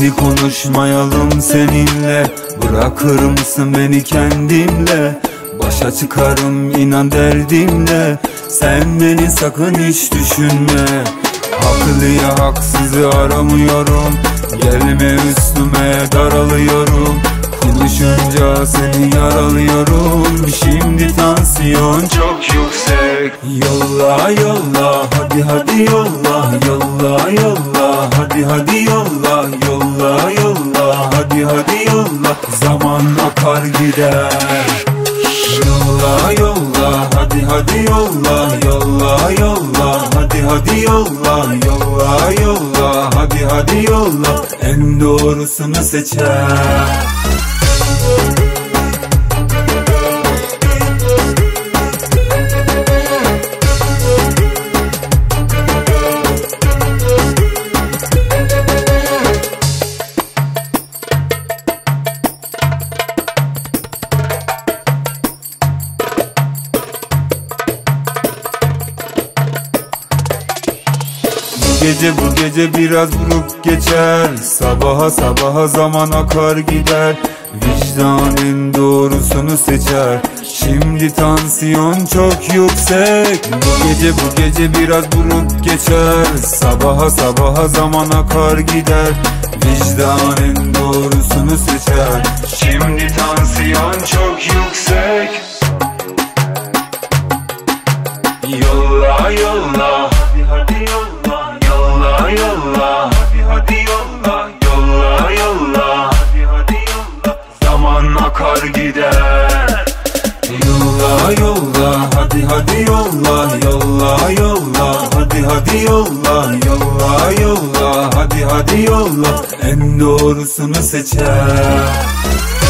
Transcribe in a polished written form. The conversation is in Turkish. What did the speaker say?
Şimdi konuşmayalım seninle, bırakır mısın beni kendimle? Başa çıkarım inan derdimle, sen beni sakın hiç düşünme. Haklıya haksızı aramıyorum, gelme üstüme daralıyorum. Konuşunca seni yaralıyorum, şimdi tansiyon çok yüksek. Yolla yolla, hadi hadi yolla, yolla yolla, hadi hadi yolla, yolla yolla, hadi hadi yolla. Zaman akar gider. Yolla yolla, hadi hadi yolla, yolla yolla, hadi hadi yolla, yolla yolla, hadi hadi yolla. En doğrusunu seçer. Bu gece biraz vurup geçer, sabaha zaman akar gider. Vicdanın doğrusunu seçer, şimdi tansiyon çok yüksek. Bu gece biraz vurup geçer, sabaha zaman akar gider. Vicdanın doğrusunu seçer, şimdi tansiyon çok yüksek. Yolla yolla, hadi hadi yolla, yolla yolla, hadi hadi yolla, yolla yolla, hadi hadi yolla. Zaman akar gider. Yolla yolla, hadi hadi yolla, yolla yolla, hadi hadi yolla, yolla yolla, hadi hadi yolla. En doğrusunu seçer.